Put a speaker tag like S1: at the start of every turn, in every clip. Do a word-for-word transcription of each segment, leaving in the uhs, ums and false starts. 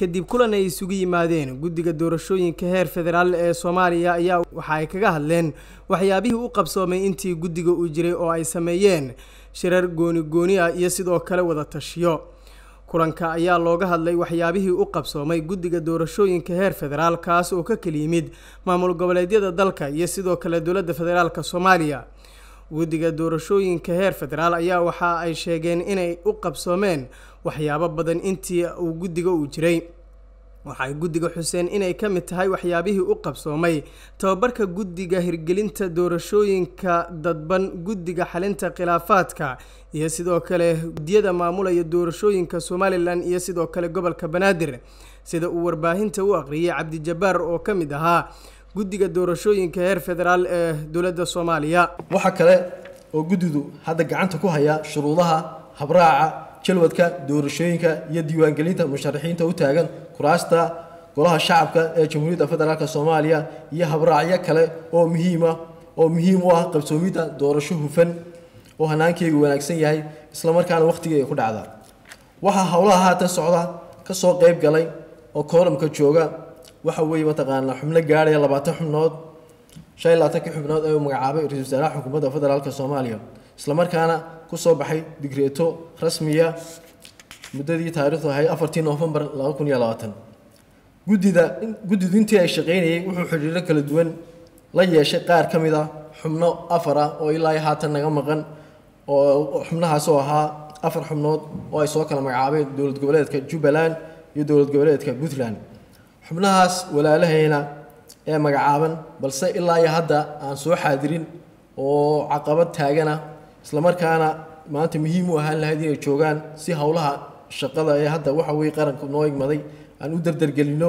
S1: kadib kulan ay isugu yimaadeen guddiga doorashooyinka heer federaal ee Soomaaliya ayaa waxa ay kaga hadleen waxyaabihii u qabsoomay intii guddiga uu jiray oo ay sameeyeen shirar gooni gooni ah iyo sidoo kale wada tashiyo. kulanka ayaa looga hadlay waxyaabihii u qabsoomay guddiga doorashooyinka heer federaal kaas oo ka kala yimid maamul goboleedyada dalka iyo sidoo kale dowladda federaalka Soomaaliya. guddiga doorashooyinka heer federaal ayaa waxa ay sheegeen inay u qabsoomeen waxyaabo badan intii uu guddiga uu jiray. waxay guddiga xuseen inay ka mid tahay waxyaabihii u qabsoomay tababarka guddiga hirgelinta doorashooyinka dadban, guddiga xalinta khilaafaadka iyo sidoo kale guddiyada maamulaya doorashooyinka Somaliland iyo sidoo kale gobolka Banaadir, sida uu warbaahinta u aqriyay Cabdi Jabbaar oo ka mid ahaa guddiga doorashooyinka heer federaal ee dowladda Soomaaliya.
S2: waxa kale oo guddidu hadda gacanta ku haya shuruudaha habraaca jalwadka doorashooyinka iyo diiwaangelinta musharaxiinta u taagan kuraasta golaha shacabka ee Jamhuuriyadda Federaalka Soomaaliya iyo habraacyo kale oo muhiim ah oo muhiim u ah qabsoomida doorasho hufan oo hanaankeedu wanaagsan yahay isla markaana waqtigeeda ku dhacda. waxa hawlaha haatan socda ka soo qayb galay oo kooramka jooga waxa weeye mataqaanaa xubno gaaraya labaatan xubnood shan iyo labaatan xubnood ee magacaabay ra'iisul wasaaraha xukuumadda federaalka Soomaaliya isla markaana ku soo baxay digreeto rasmiya muddadii taariikhdu ahayd afartii November laba kun iyo labaatan. guddida guddidu intii ay shaqeynayay wuxuu xiriiro kala duwan la yeeshay qaar ka mid ah xubno afar ah oo ilaa haatan naga maqan oo xubnahaas oo ahaa afar xubnood oo ay soo kala magacaabeen dowlad goboleedka Jubbaland iyo dowlad goboleedka Puntland. xubnahaas walaalahayna ee magacaaban balse ilaa hadda aan soo xaadirin oo caqabad taagana isla markaana maanta muhiim u ahaan lahayd inay joogaan si hawlaha shaqada ee hadda waxa weey qaranku noo igmaday aan u dardargelino.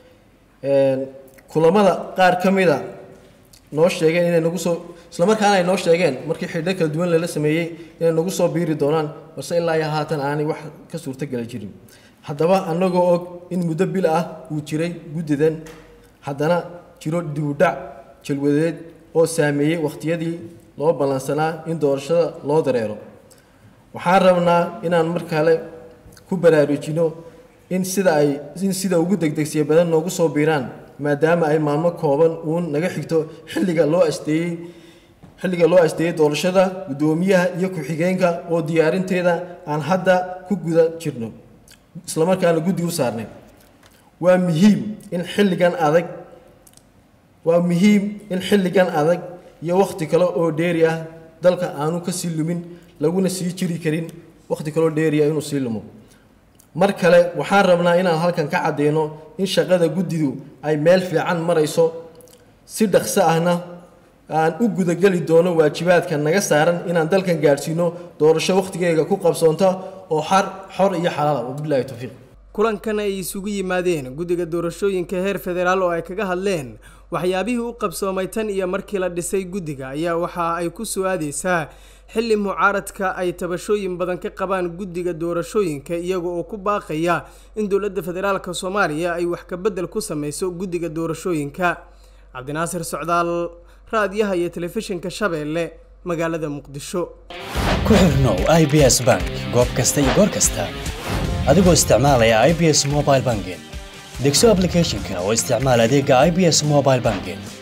S2: een kulamada qaar kamida noo sheegeen inay nagu soo isla markaana ay noo sheegeen markii xidhiidh kala duwan la sameeyay inay nagu soo biiri doonaan balse ilaa haatan aanay wax ka suurtagal jirin. haddaba anagoo og in muddo bil ah uu jiray guddidan haddana jiro dib u dhac jalwadeed oo saameeyay waqtiyadii loo balansanaa in doorashada loo dareero. waxaan rabnaa inaan mar kale ku baraarujino in sida ay in sida ugu degdegsiyo badan noogu soo biiraan maadaama ay maalmo kooban uun naga xigto xilliga loo asteeyay xilliga loo asteeyay doorashada gudoomiyaha iyo ku-xigeenka oo diyaarinteeda aan hadda ku guda jirno isla markaana guddi u saarnay. waa muhiim in xilligan adag waa muhiim in xilligan adag iyo waqti kale oo dheeri ah dalka aanu ka sii lumin laguna sii jiri karin waqti kale oo dheeri ah inuu sii lumo. mar kale waxaan rabnaa inaan halkan ka cadeeno in shaqada guddidu ay meel fiican marayso si dhaqso ahna aan u guda gali doono waajibaadka naga saaran inaan dalkan gaarsiino doorasho waqtigeega ku qabsoonta oo xor xor iyo xalaal ah. wabillahi tawfiiq.
S1: kulankan ay isugu yimaadeen guddiga doorashooyinka heer federaal oo ay kaga hadleen waxyaabihii u qabsoomay tan iyo markii la dhisay guddiga ayaa waxa ay ku soo aadeysaa xilli mucaaradka ay tabashooyin badan ka qabaan guddiga doorashooyinka iyaga oo ku baaqaya in dowladda federaalka Soomaaliya ay wax ka bedel ku sameyso guddiga doorashooyinka. Cabdinaasir Socdaal, raadiyaha iyo telefishinka Shabeelle, magaalada Muqdisho.
S3: ku xirnow I B S Bank goob kasta iyo goor kasta adigoo isticmaalaya I B S Mobile Banking. degso application-ka oo isticmaal adeega I B S Mobile Banking.